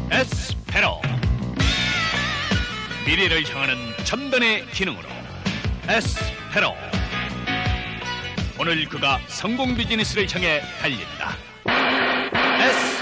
에스페로, 미래를 향하는 첨단의 기능으로 에스페로. 오늘 그가 성공 비즈니스를 향해 달린다.